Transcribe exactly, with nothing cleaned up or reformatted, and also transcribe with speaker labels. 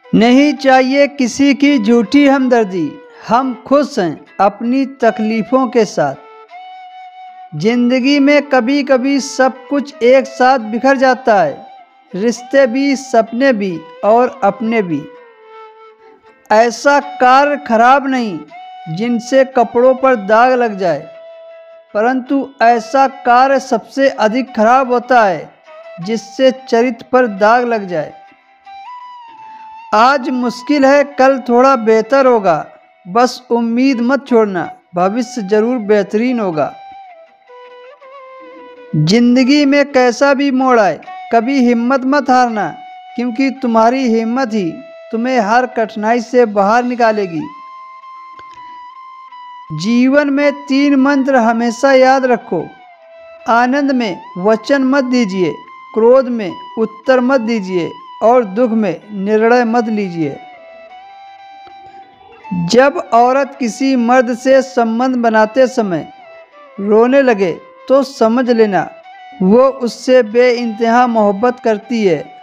Speaker 1: नहीं चाहिए किसी की झूठी हमदर्दी, हम खुश हैं अपनी तकलीफ़ों के साथ। जिंदगी में कभी कभी सब कुछ एक साथ बिखर जाता है, रिश्ते भी, सपने भी और अपने भी। ऐसा कार्य खराब नहीं जिनसे कपड़ों पर दाग लग जाए, परंतु ऐसा कार्य सबसे अधिक खराब होता है जिससे चरित्र पर दाग लग जाए। आज मुश्किल है, कल थोड़ा बेहतर होगा, बस उम्मीद मत छोड़ना, भविष्य जरूर बेहतरीन होगा। जिंदगी में कैसा भी मोड़ आए, कभी हिम्मत मत हारना, क्योंकि तुम्हारी हिम्मत ही तुम्हें हर कठिनाई से बाहर निकालेगी। जीवन में तीन मंत्र हमेशा याद रखो। आनंद में वचन मत दीजिए, क्रोध में उत्तर मत दीजिए और दुख में निर्णय मत लीजिए। जब औरत किसी मर्द से संबंध बनाते समय रोने लगे तो समझ लेना वो उससे बेइंतहा मोहब्बत करती है।